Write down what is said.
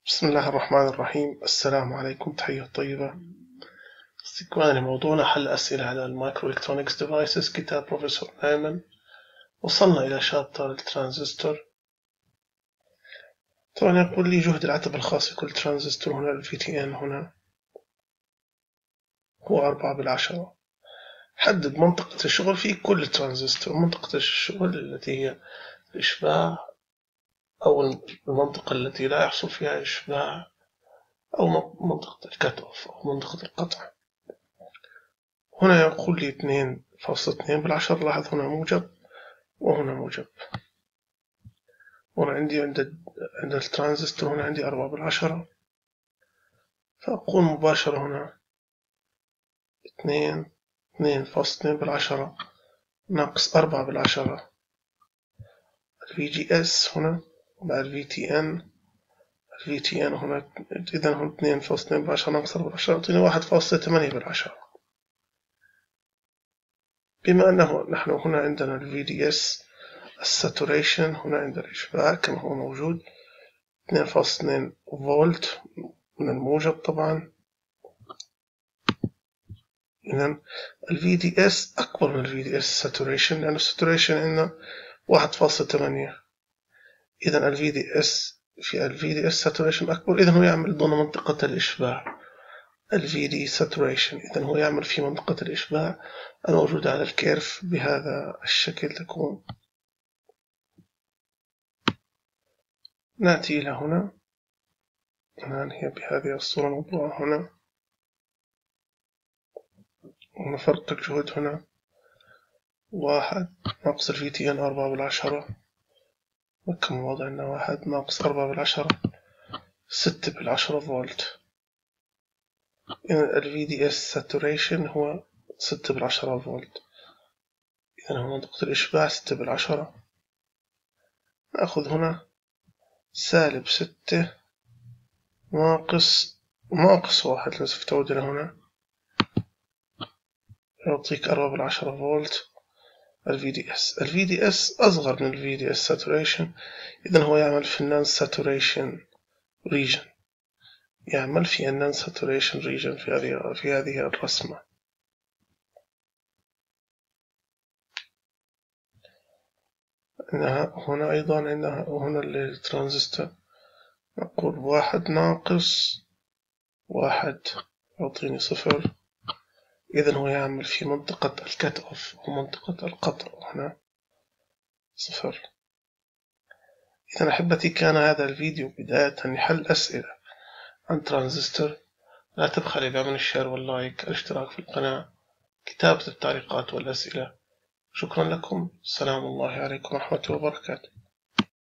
بسم الله الرحمن الرحيم. السلام عليكم، تحية طيبة. استكمال موضوعنا حل أسئلة على المايكرو إلكترونيكس ديفايسز، كتاب بروفيسور أيمن. وصلنا إلى شابتر الترانزستور. طبعا يقول لي جهد العتب الخاص بكل ترانزستور، هنا ال VTN هنا هو 4/10. حدد منطقة الشغل في كل ترانزستور. منطقة الشغل التي هي الإشباع، أو المنطقة التي لا يحصل فيها إشباع، أو منطقة الكت أوف أو منطقة القطع. هنا يقول لي 2.2/10. لاحظ هنا موجب وهنا موجب. هنا عندي عند الترانزستور هنا عندي 4/10، فأقول مباشرة هنا 2.2/10 ناقص 4/10 VGS هنا مع VTN هنا. إذا هنا 2.2/10 ناقص 4/10 يعطيني 1.8/10. بما أنه نحن هنا عندنا ال VDS الساتوريشن، هنا عندنا الإشباع كما هو موجود 2.2 فولت من الموجب طبعا. إذن ال VDS أكبر من ال VDS saturation، لأن الساتوريشن عندنا 1.8. إذن ال VDS saturation أكبر، إذن هو يعمل ضمن منطقة الإشباع. ال VD saturation إذن هو يعمل في منطقة الإشباع الموجودة على الكيرف بهذا الشكل تكون. نأتي إلى هنا. الآن هي بهذه الصورة موضوعة هنا. هنا فرق الجهد هنا 1 ناقص ال VTN 4/10، وكم وضعنا 1 ناقص 4/10 6/10 فولت. إذن ال VDS saturation هو 6/10 فولت. إذن هو منطقة الإشباع 6/10. نأخذ هنا -6 ناقص 1 لازم تعود إلى هنا، يعطيك 4/10 فولت. ال VDS أصغر من ال VDS saturation، إذن هو يعمل في النون saturation region، يعمل في النون saturation region في هذه الرسمة. هنا أيضا عندنا هنا الترانزستور، نقول 1 ناقص 1 يعطيني 0. إذن هو يعمل في منطقة الكت أوف أو منطقة القطع، هنا 0. إذن أحبتي، كان هذا الفيديو بداية لحل أسئلة عن ترانزستور. لا تبخل إلا من الشير واللايك، الاشتراك في القناة، كتابة التعليقات والأسئلة. شكرا لكم. سلام الله عليكم ورحمة وبركاته.